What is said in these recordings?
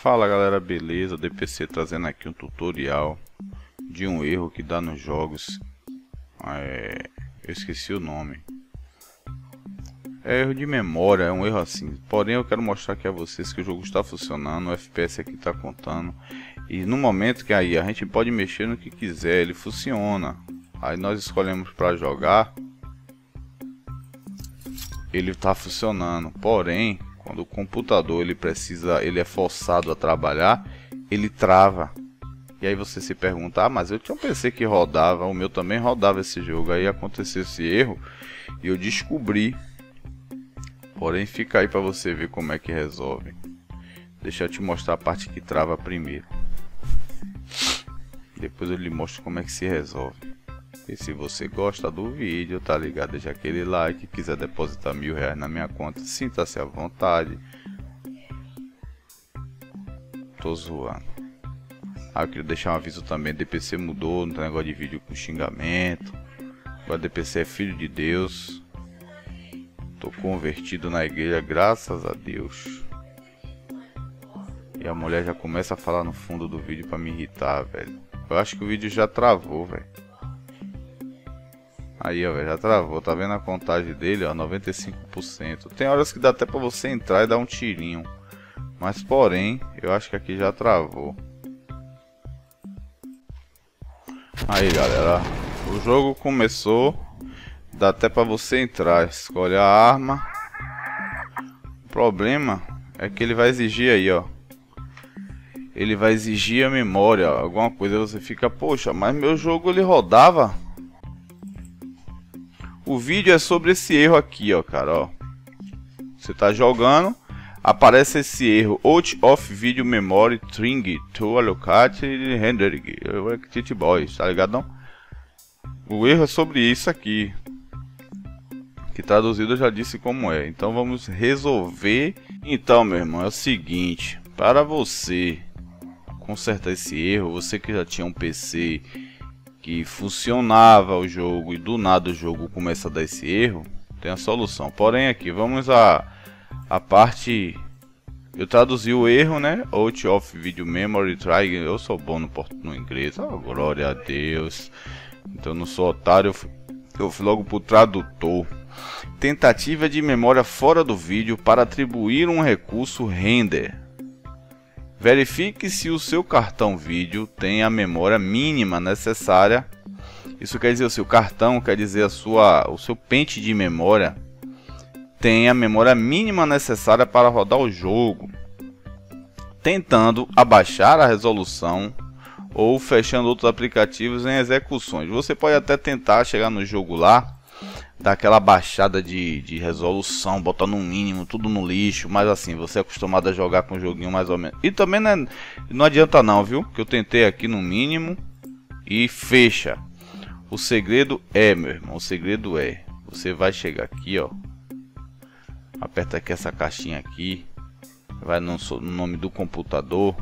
Fala galera, beleza? DPC trazendo aqui um tutorial de um erro que dá nos jogos. Eu esqueci o nome. É erro de memória, é um erro assim. Porém eu quero mostrar aqui a vocês que o jogo está funcionando, o FPS aqui está contando. E no momento que aí a gente pode mexer no que quiser, ele funciona. Aí nós escolhemos para jogar, ele está funcionando. Porém, quando o computador ele é forçado a trabalhar, ele trava. E aí você se pergunta, mas eu tinha um PC que rodava, o meu também rodava esse jogo. Aí aconteceu esse erro e eu descobri. Porém fica aí para você ver como é que resolve. Deixa eu te mostrar a parte que trava primeiro. Depois eu lhe mostro como é que se resolve. E se você gosta do vídeo, tá ligado? Deixa aquele like. Quiser depositar R$1000 na minha conta, sinta-se à vontade. Tô zoando. Eu queria deixar um aviso também. DPC mudou, não tem negócio de vídeo com xingamento. Agora DPC é filho de Deus. Tô convertido na igreja, graças a Deus. E a mulher já começa a falar no fundo do vídeo pra me irritar, velho. Eu acho que o vídeo já travou, velho. Aí, ó, já travou. Tá vendo a contagem dele, ó, 95%. Tem horas que dá até pra você entrar e dar um tirinho. Mas, porém, eu acho que aqui já travou. Aí, galera, o jogo começou. Dá até pra você entrar. Escolhe a arma. O problema é que ele vai exigir aí, ó. Ele vai exigir a memória, alguma coisa. Você fica, poxa, mas meu jogo ele rodava. O vídeo é sobre esse erro aqui, ó, cara, ó. Você tá jogando, aparece esse erro: out of video memory string to allocate rendering boys, tá ligado não? O erro é sobre isso aqui, que traduzido eu já disse como é. Então vamos resolver. Então, meu irmão, é o seguinte: para você consertar esse erro, você que já tinha um PC que funcionava o jogo e do nada o jogo começa a dar esse erro, tem a solução. Porém aqui, vamos a parte... Eu traduzi o erro, né? Out of video memory try. Eu sou bom no inglês, oh, glória a Deus. Então não sou otário, eu fui logo pro tradutor. Tentativa de memória fora do vídeo para atribuir um recurso render. Verifique se o seu cartão vídeo tem a memória mínima necessária. Isso quer dizer, o seu cartão, quer dizer o seu pente de memória tem a memória mínima necessária para rodar o jogo, tentando abaixar a resolução ou fechando outros aplicativos em execuções. Você pode até tentar chegar no jogo lá, dar aquela baixada de resolução, botar no mínimo, tudo no lixo, mas assim, você é acostumado a jogar com o joguinho mais ou menos. E também não adianta não, viu? Que eu tentei aqui no mínimo e fecha. O segredo é, meu irmão, o segredo é, você vai chegar aqui, ó, aperta aqui essa caixinha aqui, vai no nome do computador,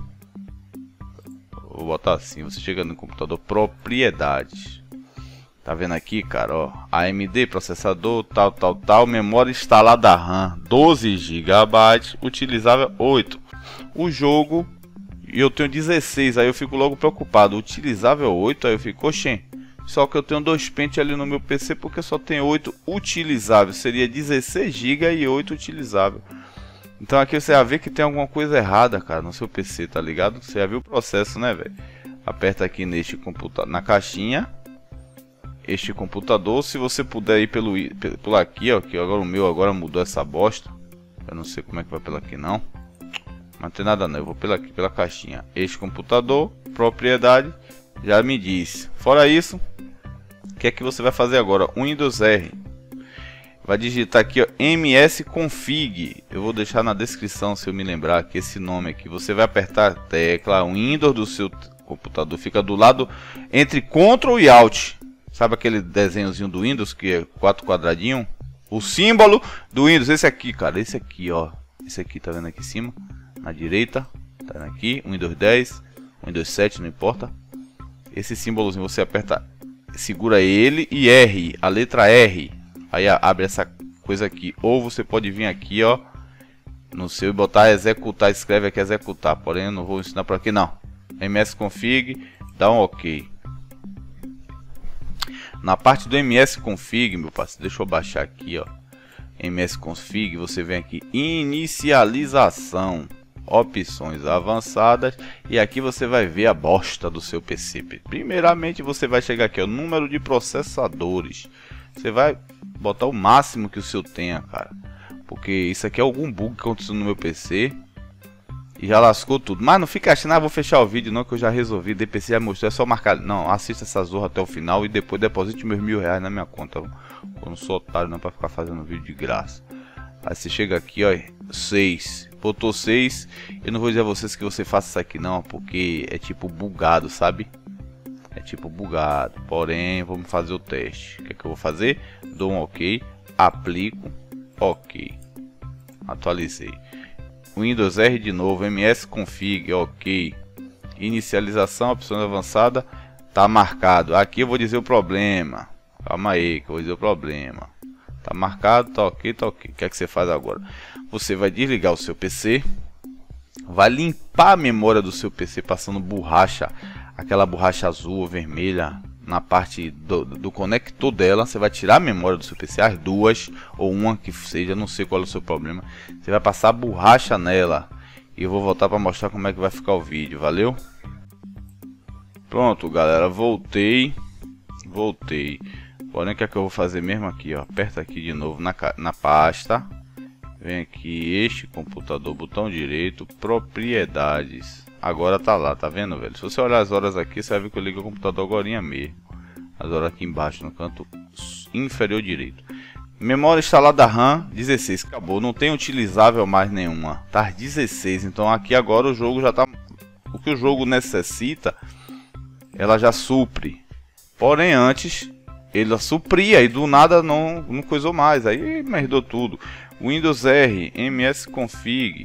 vou botar assim, você chega no computador, propriedades. Tá vendo aqui, cara, ó, AMD, processador, tal, memória instalada RAM, 12 GB, utilizável 8. O jogo, eu tenho 16, aí eu fico logo preocupado, utilizável 8, aí eu fico, oxê, só que eu tenho 2 pentes ali no meu PC, porque só tem 8 utilizável, seria 16 GB e 8 utilizável. Então aqui você vai ver que tem alguma coisa errada, cara, no seu PC, tá ligado? Você já viu o processo, né, velho? Aperta aqui neste computador, na caixinha. Este computador, se você puder ir pelo aqui, ó, que agora o meu agora mudou essa bosta. Eu não sei como é que vai pelo aqui não. Mas não tem nada não, eu vou pela aqui, pela caixinha. Este computador, propriedade, já me disse. Fora isso, o que é que você vai fazer agora? Windows R. Vai digitar aqui, ó, msconfig. Eu vou deixar na descrição, se eu me lembrar, que esse nome aqui. Você vai apertar a tecla Windows do seu computador. Fica do lado entre Ctrl e Alt. Sabe aquele desenhozinho do Windows que é 4 quadradinhos? O símbolo do Windows, esse aqui, cara, esse aqui, ó. Esse aqui, tá vendo aqui em cima? Na direita, tá vendo aqui? Windows 10, Windows 7, não importa. Esse símbolozinho você aperta, segura ele e R, a letra R. Aí abre essa coisa aqui. Ou você pode vir aqui, ó, no seu e botar executar, escreve aqui executar, porém eu não vou ensinar por aqui não. MS config, dá um OK. Na parte do MS config, meu parceiro, deixa eu baixar aqui, ó. MS config, você vem aqui inicialização, opções avançadas, e aqui você vai ver a bosta do seu PC. Primeiramente você vai chegar aqui, ó, número de processadores. Você vai botar o máximo que o seu tenha, cara, porque isso aqui é algum bug que aconteceu no meu PC e já lascou tudo. Mas não fica achando, vou fechar o vídeo não, que eu já resolvi, DPC já mostrou, é só marcar. Não, assista essa zorra até o final e depois deposite meus R$1000 na minha conta. Eu não sou otário não para ficar fazendo vídeo de graça. Aí você chega aqui, ó, 6, botou 6. Eu não vou dizer a vocês que você faça isso aqui não, porque é tipo bugado, sabe? É tipo bugado, porém vamos fazer o teste. O que é que eu vou fazer? Dou um OK, aplico, OK, atualizei. Windows R de novo, MS config, OK, inicialização, opções avançadas, tá marcado. Aqui eu vou dizer o problema, calma aí que eu vou dizer o problema. Tá marcado, tá OK, tá OK. O que é que você faz agora? Você vai desligar o seu PC, vai limpar a memória do seu PC passando borracha, aquela borracha azul ou vermelha na parte do conector dela. Você vai tirar a memória do seu PC, as duas ou uma que seja, não sei qual é o seu problema. Você vai passar borracha nela e eu vou voltar para mostrar como é que vai ficar o vídeo. Valeu? Pronto, galera, voltei. Porém, o que é que eu vou fazer mesmo aqui, ó? Aperta aqui de novo na pasta. Vem aqui, este computador, botão direito, propriedades. Agora tá lá, tá vendo, velho? Se você olhar as horas aqui, você vai ver que eu liguei o computador agora mesmo. As horas aqui embaixo, no canto inferior direito. Memória instalada RAM, 16. Acabou, não tem utilizável mais nenhuma. Tá 16, então aqui agora o jogo já tá... O que o jogo necessita, ela já supre. Porém, antes, ele supria e do nada não coisou mais. Aí merdou tudo. Windows R, MS config,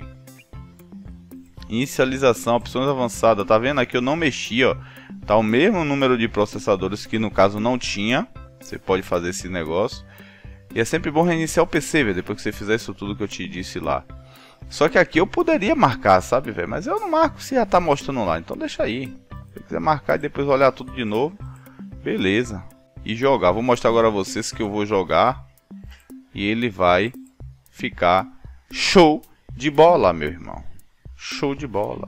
inicialização, opções avançadas. Tá vendo aqui? Eu não mexi, ó. Tá o mesmo número de processadores que no caso não tinha. Você pode fazer esse negócio. E é sempre bom reiniciar o PC, velho, depois que você fizer isso tudo que eu te disse lá. Só que aqui eu poderia marcar, sabe, velho? Mas eu não marco se já tá mostrando lá. Então deixa aí. Se você quiser marcar e depois olhar tudo de novo, beleza. E jogar. Vou mostrar agora a vocês que eu vou jogar. E ele vai ficar show de bola, meu irmão. Show de bola.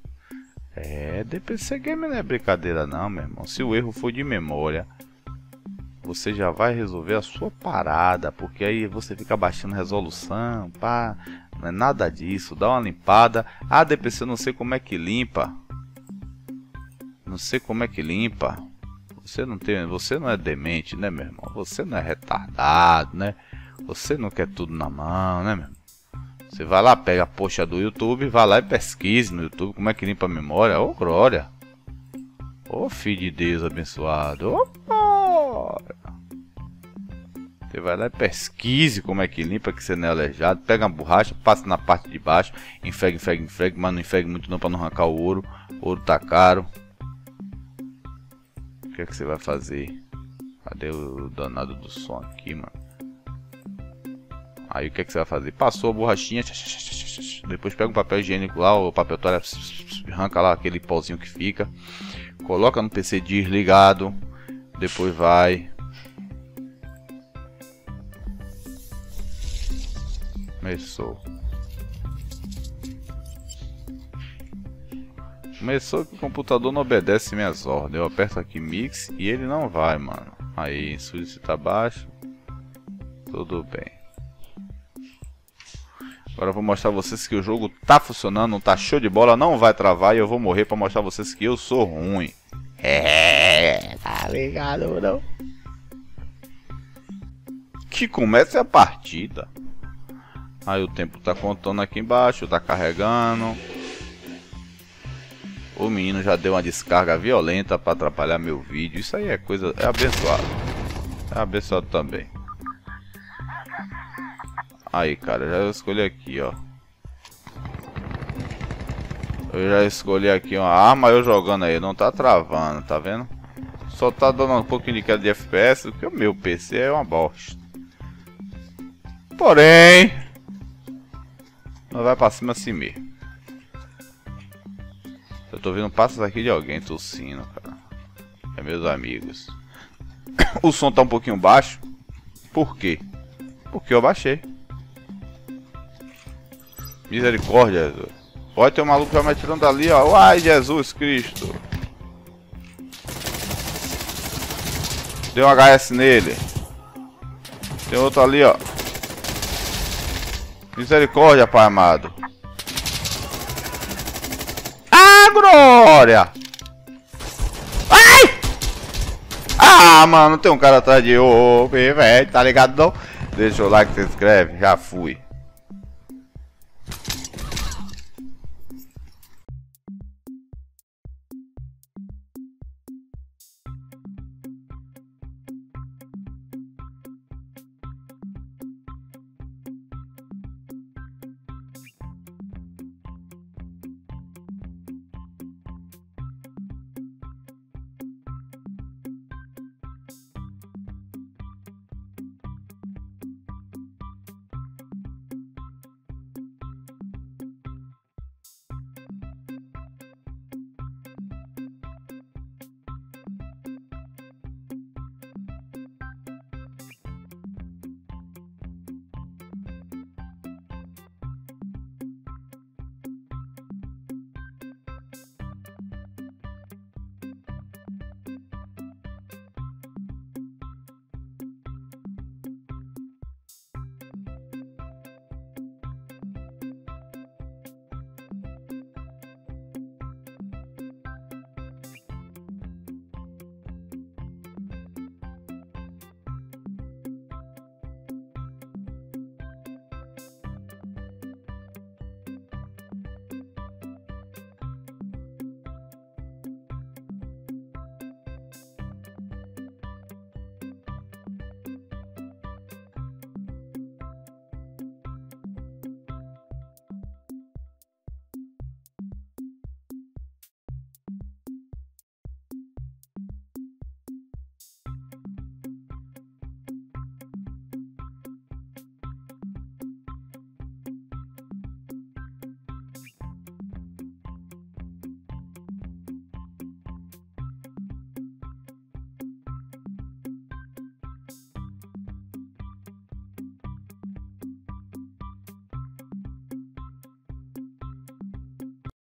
É, DPC Game não é brincadeira não, meu irmão. Se o erro for de memória, você já vai resolver a sua parada, porque aí você fica baixando resolução, pá, não é nada disso. Dá uma limpada. Ah, DPC, não sei como é que limpa. Não sei como é que limpa. Você não é demente, né, meu irmão? Você não é retardado, né? Você não quer tudo na mão, né, meu irmão? Você vai lá, pega a poxa do YouTube, vai lá e pesquise no YouTube como é que limpa a memória. Ô, glória! Ô, filho de Deus abençoado! Ô, glória! Você vai lá e pesquise como é que limpa, que você não é aleijado. Pega uma borracha, passa na parte de baixo, enfregue, mas não enfregue muito não para não arrancar o ouro. O ouro tá caro. O que é que você vai fazer? Cadê o danado do som aqui, mano? Aí o que é que você vai fazer? Passou a borrachinha, depois pega um papel higiênico lá, o papel toalha, arranca lá aquele pauzinho que fica, coloca no PC desligado, depois vai. Começou que o computador não obedece minhas ordens. Eu aperto aqui mix e ele não vai, mano. Aí, solicitar baixo. Tudo bem. Agora eu vou mostrar a vocês que o jogo tá funcionando, tá show de bola, não vai travar e eu vou morrer pra mostrar a vocês que eu sou ruim. É, tá ligado, não? Que comece a partida. Aí o tempo tá contando aqui embaixo, tá carregando. O menino já deu uma descarga violenta pra atrapalhar meu vídeo. Isso aí é coisa, é abençoado. É abençoado também. Aí, cara, já escolhi aqui, ó. Eu já escolhi aqui uma arma, eu jogando aí, não tá travando, tá vendo? Só tá dando um pouquinho de queda de FPS, porque o meu PC é uma bosta. Porém, Nós vai pra cima assim mesmo. Eu tô vendo passos aqui de alguém tossindo, cara. É meus amigos. O som tá um pouquinho baixo. Por quê? Porque eu baixei. Misericórdia, Jesus. Olha, tem um maluco já me atirando ali, ó. Uai, Jesus Cristo. Deu um HS nele. Tem outro ali, ó. Misericórdia, Pai amado. Ah, glória! Ai! Ah, mano, tem um cara atrás de ô, velho, tá ligado não? Deixa o like, se inscreve, já fui.